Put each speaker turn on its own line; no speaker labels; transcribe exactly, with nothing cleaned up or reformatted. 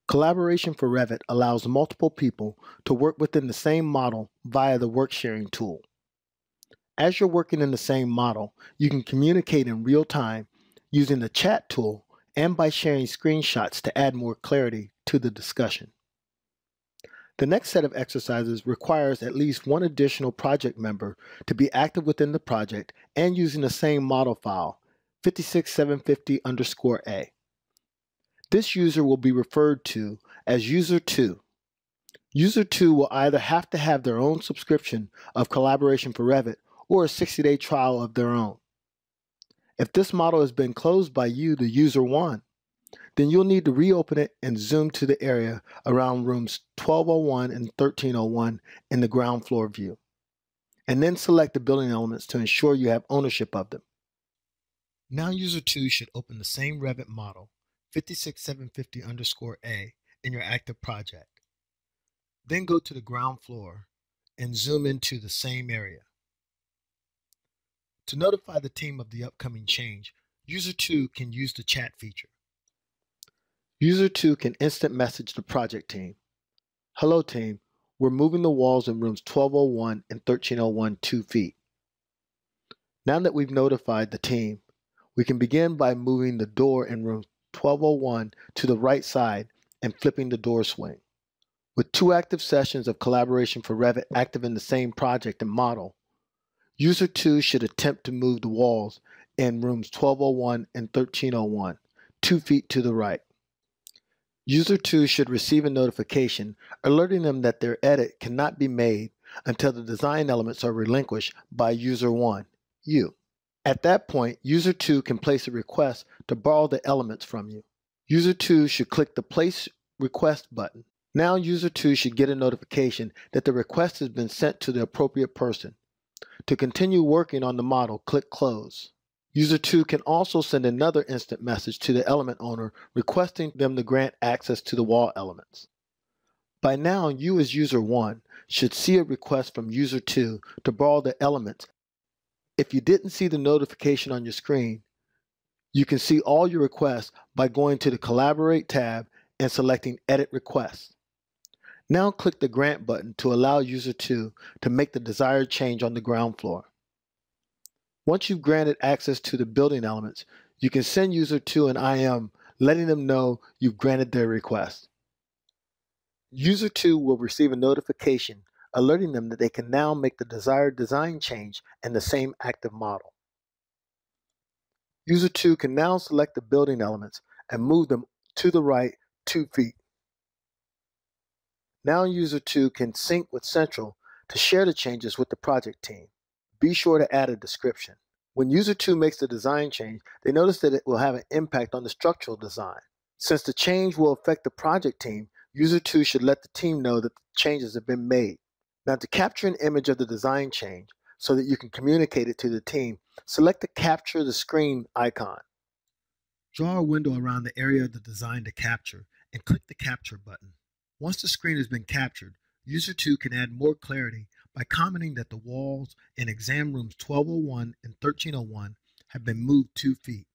Collaboration for Revit allows multiple people to work within the same model via the Worksharing tool. As you're working in the same model, you can communicate in real time using the chat tool and by sharing screenshots to add more clarity to the discussion. The next set of exercises requires at least one additional project member to be active within the project and using the same model file, five six seven five zero underscore A. This user will be referred to as user two. User two will either have to have their own subscription of Collaboration for Revit or a sixty day trial of their own. If this model has been closed by you, the user one, then you'll need to reopen it and zoom to the area around rooms twelve oh one and thirteen oh one in the ground floor view, and then select the building elements to ensure you have ownership of them. Now user two should open the same Revit model, five six seven five zero underscore A, in your active project. Then go to the ground floor and zoom into the same area. To notify the team of the upcoming change, user two can use the chat feature. User two can instant message the project team. Hello team, we're moving the walls in rooms twelve oh one and thirteen oh one two feet. Now that we've notified the team, we can begin by moving the door in room twelve oh one to the right side and flipping the door swing. With two active sessions of Collaboration for Revit active in the same project and model, user two should attempt to move the walls in rooms twelve oh one and thirteen oh one, two feet to the right. User two should receive a notification alerting them that their edit cannot be made until the design elements are relinquished by user one, you. At that point, user two can place a request to borrow the elements from you. User two should click the Place Request button. Now user two should get a notification that the request has been sent to the appropriate person. To continue working on the model, click Close. User two can also send another instant message to the element owner requesting them to grant access to the wall elements. By now, you as user one should see a request from user two to borrow the elements. If you didn't see the notification on your screen, you can see all your requests by going to the Collaborate tab and selecting Edit Requests. Now click the Grant button to allow user two to make the desired change on the ground floor. Once you've granted access to the building elements, you can send user two an I M letting them know you've granted their request. User two will receive a notification alerting them that they can now make the desired design change in the same active model. User two can now select the building elements and move them to the right two feet. Now user two can sync with Central to share the changes with the project team. Be sure to add a description. When user two makes the design change, they notice that it will have an impact on the structural design. Since the change will affect the project team, user two should let the team know that the changes have been made. Now to capture an image of the design change so that you can communicate it to the team, select the Capture the Screen icon. Draw a window around the area of the design to capture and click the Capture button. Once the screen has been captured, user two can add more clarity by commenting that the walls in exam rooms twelve oh one and thirteen oh one have been moved two feet.